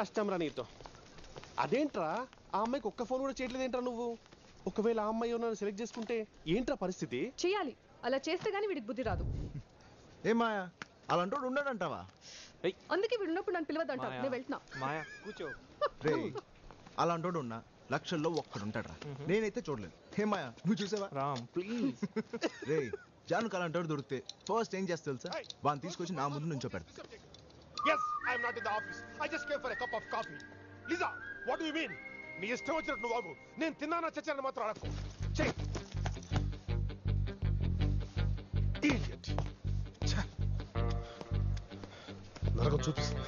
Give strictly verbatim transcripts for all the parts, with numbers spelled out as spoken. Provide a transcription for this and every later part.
కష్టంరా నీతో. అదేంట్రా ఆ అమ్మాయికి ఒక్క ఫోన్ కూడా చేయట్లేదు ఏంట్రా నువ్వు? ఒకవేళ ఆ అమ్మాయి నన్ను సెలెక్ట్ చేసుకుంటే ఏంట్రా పరిస్థితి? చేయాలి, అలా చేస్తే గానీ వీడికి బుద్ధి రాదు. ఏ మాయా అలాంటో ఉన్నాడంటావా? అందుకే వీడు ఉన్నప్పుడు నన్ను పిలవద్దంటా. నేను వెళ్తున్నా. మాయా కూర్చో. రే అలాంటోడు ఉన్నా లక్షల్లో ఒక్కడు ఉంటాడ్రా. నేనైతే చూడలేదు. హే మాయా నువ్వు చూసావా? రామ్ ప్లీజ్. రే జానుకు అలాంటోడు దొరికితే ఫస్ట్ ఏం చేస్తా తెలుసా? వాడిని తీసుకొచ్చి నా ముందు నుంచో పెడతా. Yes, I am not in the office. I just came for a cup of coffee. Lisa, what do you mean? నీ ఇష్టం వచ్చినట్టు నువ్వు బాబు. నేను తిన్నానా చచ్చాను మాత్రం అడక్కు. చెయ్. Idiot. నరకం చూపిస్తుంది.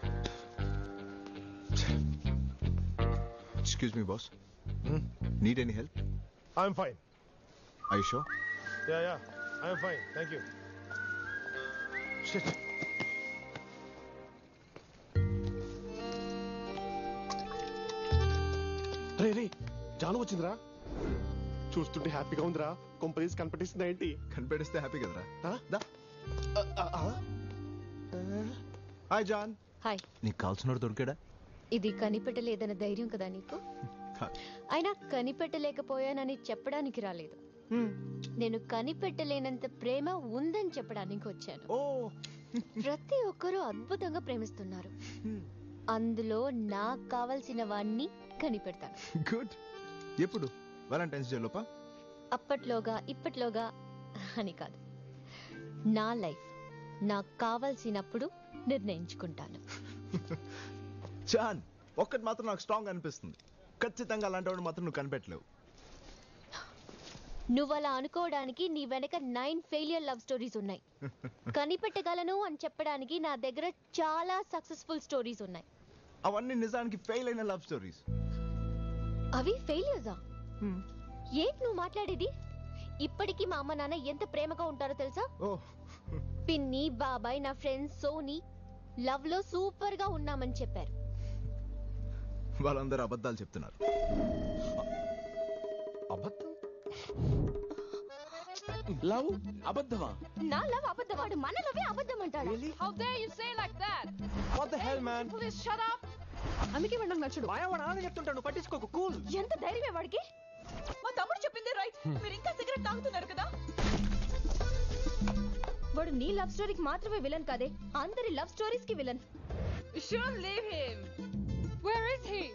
Excuse me, boss. Hmm? Need any help? I am fine. Are you sure? Yeah, yeah. I am fine. Thank you. Shit. రే రే జాను వచ్చిందిరా. చూస్తుంటే హ్యాపీగా ఉందిరా. కొంపనీస్ కనిపెట్టిస్తుందా ఏంటి? కనిపెడిస్తే హ్యాపీ కదరా. దా. Hi John. హాయ్. నీకు కావాల్సినోడు దొరికాడా? ఇది కనిపెట్టలేదన్న ధైర్యం కదా నీకు? అయినా కనిపెట్టలేకపోయానని చెప్పడానికి రాలేదు. నేను కనిపెట్టలేనంత ప్రేమ ఉందని చెప్పడానికి వచ్చాను. ప్రతి ఒక్కరూ అద్భుతంగా ప్రేమిస్తున్నారు. అందులో నాకు కావలసిన వాణ్ణి కనిపెడతాను. గుడ్. ఎప్పుడు? వాలంటైన్స్ డే లోపా? అప్పట్లోగా ఇప్పట్లోగా అని కాదు. నా లైఫ్ నాకు కావలసినప్పుడు నిర్ణయించుకుంటాను. జాన్ ఒక్కటి మాత్రం నాకు స్ట్రాంగ్ అనిపిస్తుంది. ఖచ్చితంగా అలాంటి వాడు మాత్రం నువ్వు కనిపెట్టలేవు. నువ్వు అలా అనుకోవడానికి నీ వెనక నైన్ ఫెయిలియర్ లవ్ స్టోరీస్ ఉన్నాయి. కనిపెట్టగలను అని చెప్పడానికి నా దగ్గర చాలా సక్సెస్ఫుల్ స్టోరీస్ ఉన్నాయి. అవన్నీ నిజానికి ఫెయిల్ అయిన లవ్ స్టోరీస్. అవి ఫెయిలియర్సా? ఏంటి నువ్వు మాట్లాడేది? ఇప్పటికీ మా అమ్మ నాన్న ఎంత ప్రేమగా ఉంటారో తెలుసా? పిన్ని బాబాయ్ నా ఫ్రెండ్స్ సోనీ లవ్ లో సూపర్ గా ఉన్నామని చెప్పారు. వాళ్ళందరూ అబద్ధాలు చెప్తున్నారు. అబద్ధం? లవ్ అబద్ధమా? నా లవ్ అబద్ధమాడు, మన లవే అబద్ధం అంటాడు. How dare you say like that? What the hell man? Please shut up. అందుకే వాడు నాకు నచ్చడు. మాయా వాడు ఆడ చెప్తుంటాడు, పట్టించుకోకు. కూల్. ఎంత ధైర్యమే వాడికి? మా తమ్ముడు చెప్పింది రైట్. మీరు ఇంకా సిగరెట్ తాగుతున్నారు కదా? వాడు నీ లవ్ స్టోరీకి మాత్రమే విలన్ కాదే, అందరి లవ్ స్టోరీస్ కి villain. You shouldn't leave him. Where is he?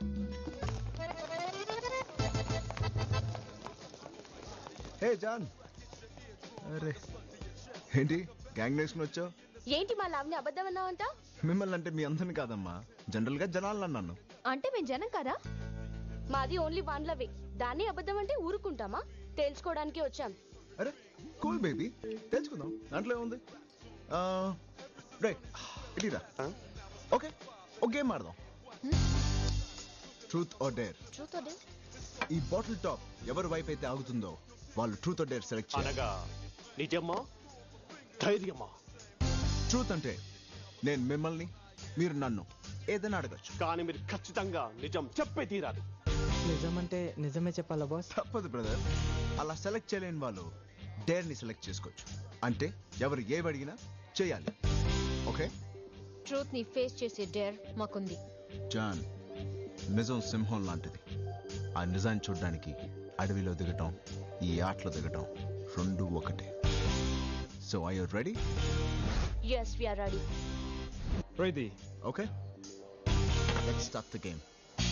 Hey John. అరే ఏంటి గ్యాంగ్ నేసుకుని వచ్చావు? ఏంటి మా లవ్ ని అబద్ధం అన్నావంట? మిమ్మల్ని అంటే మీ అందరిని కాదమ్మా, జనరల్ గా జనాలను అన్నాను. అంటే మేము జనం కదా? మాది ఓన్లీ వన్ లవే. దాన్ని అబద్ధం అంటే ఊరుకుంటామా? తెలుసుకోవడానికి వచ్చాం. అరే కూల్ బేబీ, తెలుసుకుందాం, దాంట్లో ఏముంది. రైట్ ఇటీరా. ఓకే ఒక గేమ్ ఆడదాం. Truth or dare. Truth or dare? ఈ బాటిల్ టాప్ ఎవరి వైపు అయితే ఆగుతుందో వాళ్ళు ట్రూత్ ఆర్ డేర్ సెలెక్ట్ చేయాలి. నిజమా ధైర్యమా? ట్రూత్ అంటే నేను మిమ్మల్ని, మీరు నన్ను ఏదైనా అడగచ్చు, కానీ మీరు ఖచ్చితంగా నిజం చెప్పే తీరాలి. నిజం అంటే నిజమే చెప్పాలా బాస్? తప్పదు బ్రదర్. అలా సెలెక్ట్ చేయలేని వాళ్ళు డేర్ ని సెలెక్ట్ చేసుకోవచ్చు. అంటే ఎవరు ఏవి అడిగినా చేయాలి. ఓకే? ట్రూత్ ని ఫేస్ చేసే డేర్ మాకుంది. జాన్, నిజం సింహం లాంటిది. ఆ నిజాన్ని చూడడానికి అడవిలో దిగటం, ఈ ఆటలో దిగటం రెండు ఒకటే. So are you ready? yes we are ready. Ready. Okay, let's start the game.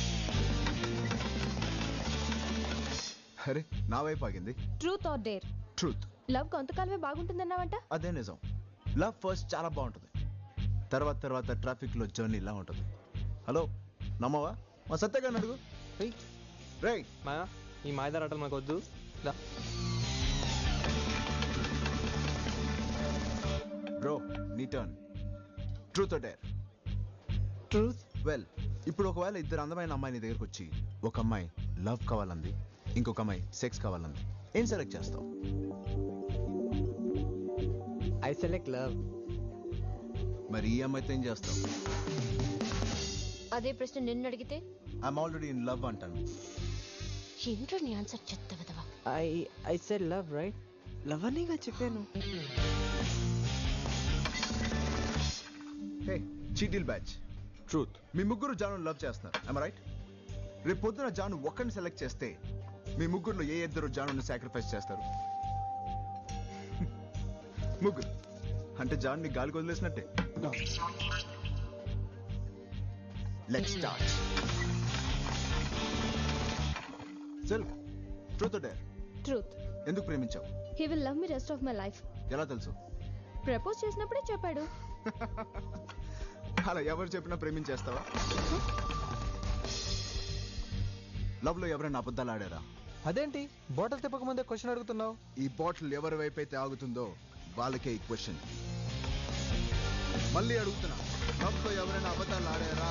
అరే నా వైపు ఆగింది. Truth or dare? Truth. Love కొంతకాలమే బాగుంటుందన్నావంట? అదే నిజం. లవ్ ఫస్ట్ చాలా బాగుంటుంది, తర్వాత తర్వాత ట్రాఫిక్ లో జర్నీ ఇలా ఉంటుంది. హలో నమ్మవా? మా సత్యగారిని అడుగు. రేయ్ మాయా ఈ మాయదారాటలు మాకు వద్దు. బ్రో నీ turn. Truth or dare? Truth. Well ఇప్పుడు ఒకవేళ ఇద్దరు అందమైన అమ్మాయి నీ దగ్గరకు వచ్చి ఒక అమ్మాయి లవ్ కావాలంది, ఇంకొక అమ్మాయి సెక్స్ కావాలంది, ఏం సెలెక్ట్ చేస్తావు? I select love. మరి ఈ అమ్మాయితో ఏం చేస్తావు? అదే ప్రశ్న నిన్ను అడిగితే ఐఎమ్ ఆల్రెడీ ఇన్ లవ్ అంటాను. ఏంట్రా నీ ఆన్సర్ చెత్తవదవా? I I said love right. Love అనేగా చెప్పాను. హే చీటిల్ బ్యాచ్, ట్రూత్. మీ ముగ్గురు జాను లవ్ చేస్తున్నారు, ఐమ్ రైట్? రేపు పొద్దున జాను ఒక్కరిని సెలెక్ట్ చేస్తే మీ ముగ్గురులో ఏ ఇద్దరు జానుని సాక్రిఫైస్ చేస్తారు? ముగ్గురు అంటే జాన్ని గాలికి వదిలేసినట్టే. Let's start. చల్, ట్రూత్ ఆర్ డేర్? ట్రూత్. ఎందుకు ప్రేమించావు? He will love me rest of my life. ఎలా తెలుసు? ప్రపోజ్ చేసినప్పుడే చెప్పాడు. అలా ఎవరు చెప్పినా ప్రేమించేస్తావా? లవ్ లో ఎవరైనా అబద్ధాలు ఆడారా? అదేంటి బాటిల్ తిప్పక ముందే క్వశ్చన్ అడుగుతున్నావు? ఈ బాటిల్ ఎవరి వైపు అయితే ఆగుతుందో వాళ్ళకే ఈ క్వశ్చన్. మళ్ళీ అడుగుతున్నా, లవ్ లో ఎవరైనా అబద్ధాలు ఆడారా?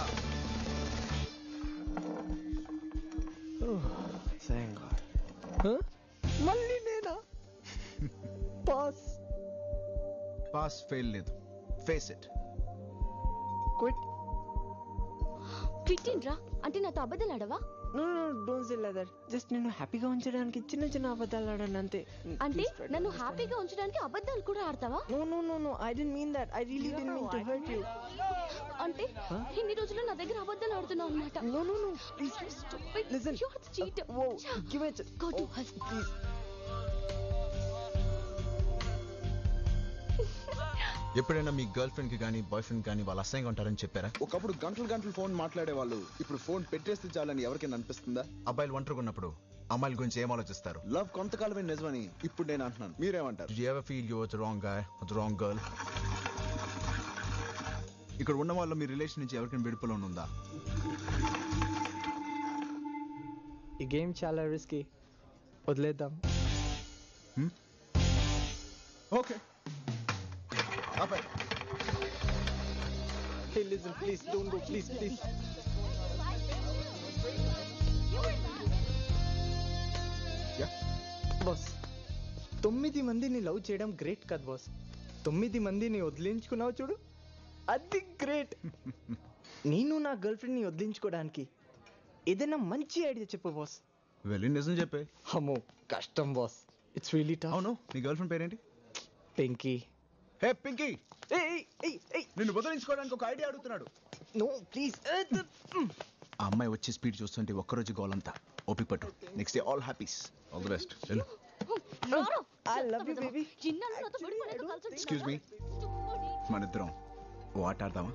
మళ్ళీ నేనా? పాస్. పాస్ ఫెయిల్ లేదు, ఫేస్ ఇట్. క్విట్. క్విట్టిండ్రా అంటే నాతో అబద్ధాలు ఆడవా? No no don't say like that. Just నేను హ్యాపీగా ఉంచడానికి చిన్న చిన్న అబద్ధాలు ఆడాను అంతే. అంటే నన్ను హ్యాపీగా ఉంచడానికి అబద్ధాలు కూడా ఆడతావా? No no no no I didn't mean that. I really didn't mean to hurt you. అంటే ఇన్ని రోజులు నా దగ్గర అబద్ధాలు ఆడుతున్నావు అన్నమాట. No no no please listen. You are the cheater. Whoa, give it. Go to Oh, her. please. ఎప్పుడైనా మీ girl friend కి కానీ బాయ్ ఫ్రెండ్ కానీ వాళ్ళు అసహ్యంగా ఉంటారని చెప్పారా? ఒకప్పుడు గంటలు గంటలు ఫోన్ మాట్లాడే వాళ్ళు ఇప్పుడు ఫోన్ పెట్టేస్తే చాలని ఎవరికైనా అనిపిస్తుందా? అబ్బాయిలు ఒంటరిగా ఉన్నప్పుడు అమ్మాయిల గురించి ఏం ఆలోచిస్తారు? లవ్ కొంతకాలమే నిజమని ఇప్పుడు నేను అంటున్నాను, మీరేమంటారు? Did you ever feel you were the wrong guy or the wrong girl? ఇక్కడ ఉన్న వాళ్ళు మీ రిలేషన్ నుంచి ఎవరికైనా విడుపులో ఉందా? ఈ గేమ్ చాలా రిస్కీ, వదిలేద్దాం. ఓకే. అబ్బాయి Hey, listen, please don't go, please, please. Yeah. Boss, తొమ్మిది మందిని లవ్ చేయడం గ్రేట్ కదా బాస్. తొమ్మిది మందిని వదిలించుకున్నావు చూడు, అది గ్రేట్. నేను నా గర్ల్ ఫ్రెండ్ ని వదిలించుకోవడానికి ఏదైనా మంచి ఐడియా చెప్పు బాస్. వెళ్ళి నిజం చెప్పే. అమ్మో కష్టం బాస్, ఇట్స్ రియలీ టఫ్. అవును, నీ గర్ల్ ఫ్రెండ్ పేరేంటి? పింకీ. హే పింకీ, ఏయ్ ఏయ్ ఏయ్, నిన్ను వదిలించుకోవడానికి ఒక ఐడియా అడుగుతున్నాడు. No please. ఆ అమ్మాయి వచ్చే స్పీడ్ చూస్తుంటే ఒక్కరోజు గోలంతా ఓపిక పట్టు. Next day all happies. All the best. వెళ్ళు. I love you, baby. చిన్నాను నాతో విడిపోలేక కలుసుంటున్నావా? ఎక్స్క్యూజ్ మీ, మన ఇద్దరం ఓ ఆట ఆడదామా?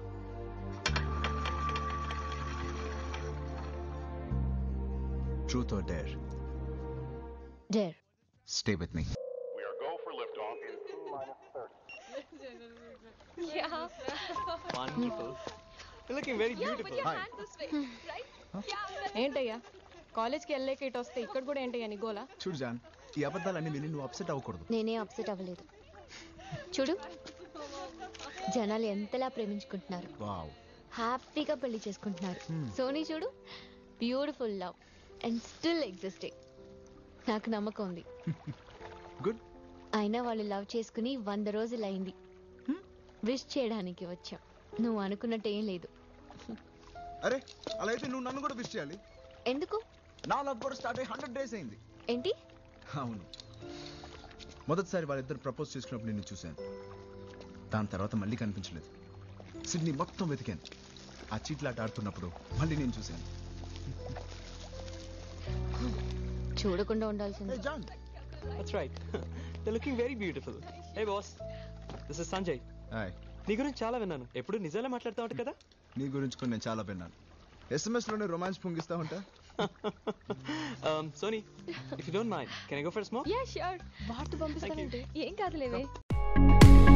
Truth or dare? Dare. Stay with me. We are go for liftoff in T minus thirty. Yeah. Wonderful. You're looking very Yeah, beautiful. put your Hi. hand this way, right? Yeah. ఏంటయ్యా కాలేజ్కి వెళ్ళలేక ఇటు వస్తే ఇక్కడ కూడా ఏంటయ్యా నీ గోలా? చూడు జాన్, ఈ అబద్ధాలన్నీ విని నువ్వు అప్సెట్ అవ్వకూడదు. నేనే అప్సెట్ అవ్వలేదు. చూడు, జనాలు ఎంతలా ప్రేమించుకుంటున్నారు, వావ్. హ్యాపీగా పెళ్లి చేసుకుంటున్నారు. సోనీ చూడు, beautiful love and still existing. నాకు నమ్మకం ఉంది. గుడ్. అయినా వాళ్ళు లవ్ చేసుకుని వంద రోజులు అయింది. విష్ చేయడానికి వచ్చాం. నువ్వు అనుకున్నట్టు ఏం లేదు. అరే అలా అయితే నువ్వు నన్ను కూడా విష్ చేయాలి. ఎందుకు? నా లవ్ కూడా స్టార్ట్ అయ్యి హండ్రెడ్ డేస్ అయింది. ఏంటి? అవును, మొదటిసారి వాళ్ళిద్దరు ప్రపోజ్ చేసుకున్నప్పుడు నిన్ను చూశాను. దాని తర్వాత మళ్ళీ కనిపించలేదు. సిడ్నీ మొత్తం వెతికాను. ఆ చీట్లాట ఆడుతున్నప్పుడు మళ్ళీ నేను చూశాను. చూడకుండా ఉండాల్సింది. Hey, John. That's right. They're looking very beautiful. Hey boss, this is Sanjay. Hi. నీ గురించి చాలా విన్నాను. ఎప్పుడు నిజాలే మాట్లాడుతూ ఉంటా కదా. నీ గురించి కూడా నేను చాలా విన్నాను. ఎస్ఎంఎస్ లోనే రొమాన్స్ పొంగిస్తా ఉంటా. um, Sony, if you don't mind, can I go for a smoke? Yeah, sure. వార్త పంపిస్తానంటే ఏం కాదులేవే.